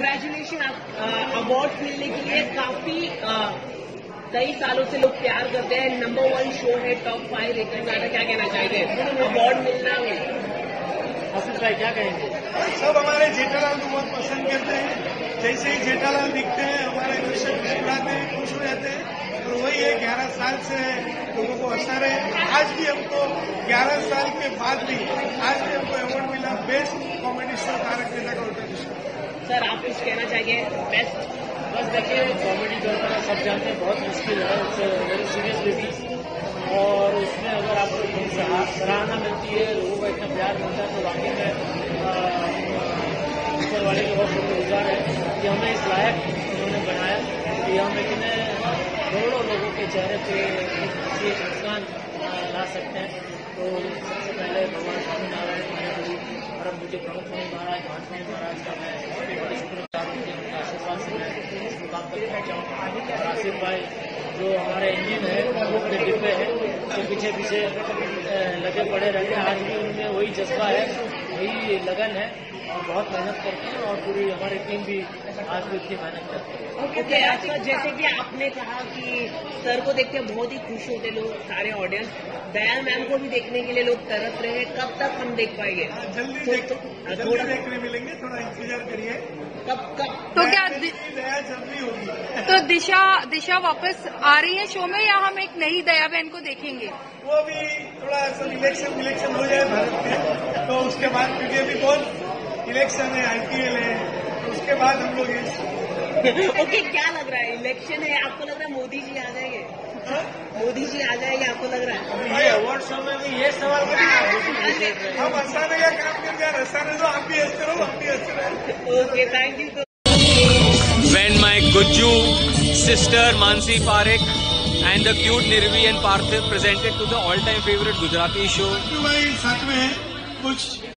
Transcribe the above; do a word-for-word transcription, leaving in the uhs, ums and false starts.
Congratulation, आप award मिलने के लिए काफी कई सालों से लोग प्यार करते हैं। नंबर वन शो है, टॉप फाइव रेटिंग आता, क्या कहना चाहेंगे? अवार्ड मिलना आशीष भाई क्या कहेंगे? सब हमारे जेठालाल को बहुत पसंद करते हैं। जैसे ही जेठालाल दिखते हैं हमारे दर्शक मुस्कुराते हैं, खुश हो जाते हैं। और वही है, ग्यारह साल से लोगों को असर है। आज भी हमको ग्यारह साल के बाद भी आज भी हमको अवार्ड मिला best comedy show Taarak Mehta ka Ooltah चश्मा। सर आप कुछ कहना चाहेंगे? बेस्ट बस देखिए, कॉमेडी करना सब जानते हैं बहुत मुश्किल है, वेरी सीरियस बिजनेस, और उसमें अगर आपको सराहना मिलती है, लोगों का इतना प्यार मिलता है, तो वाकई में ऊपर वाले के बहुत शुक्रगुजार है कि हमें इस लायक उन्होंने बनाया कि हम इतने करोड़ों लोगों के चेहरे पे किसी एक मुस्कान ला सकते हैं। तो सबसे पहले भगवान स्वामीनारायण महाराज और अब मुझे प्रमुख स्वामी महाराज भान स्वामी महाराज का मैं बहुत ही बड़े शुक्रगुजार हूँ। उनके आशीर्वाद से मैं इस मुकाम तक पहुँचा हूँ। आसिफ भाई जो हमारे इंजन है, उनके डिब्बे हैं, उसके पीछे पीछे लगे पड़े रहते हैं। आज भी उनमें वही जज्बा है, वही लगन है और बहुत मेहनत करते हैं, और पूरी हमारी टीम भी आज भी इतनी मेहनत करती है। ओके अच्छा, जैसे कि आपने कहा कि सर को देख के बहुत ही खुश होते लोग, सारे ऑडियंस। दया मैम को भी देखने के लिए लोग तरस रहे हैं, कब तक हम देख पाएंगे? जल्दी देख, जल्दी थोड़ा देखने मिलेंगे, थोड़ा इंतजार करिए। कब कब तो क्या दया जल्दी होगी? तो दिशा दिशा वापस आ रही है शो में, या हम एक नई दया बहन को देखेंगे? वो भी थोड़ा सा इलेक्शन इलेक्शन हो जाए भारत में, तो उसके बाद, क्योंकि अभी बहुत इलेक्शन है, आईपीएल है, तो उसके बाद हम लोग ओके क्या लग रहा है? इलेक्शन है, आपको लग रहा है मोदी जी आ जाएंगे? मोदी जी आ जाएंगे आपको लग रहा है? ये अवार्ड शो में भी ये सवाल करें, हम हंसाने का काम करके हंसाने दो, आप भी हंसते रहो, हम भी हंसते रहो। Okay thank you. When my Gujju sister Mansi Parekh and the cute Nirvi and Parthiv presented to the all-time favorite Gujarati show. भाई साथ में कुछ